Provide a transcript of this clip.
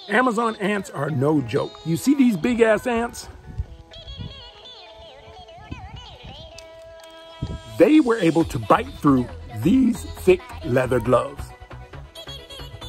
Amazon ants are no joke. You see these big ass ants? They were able to bite through these thick leather gloves.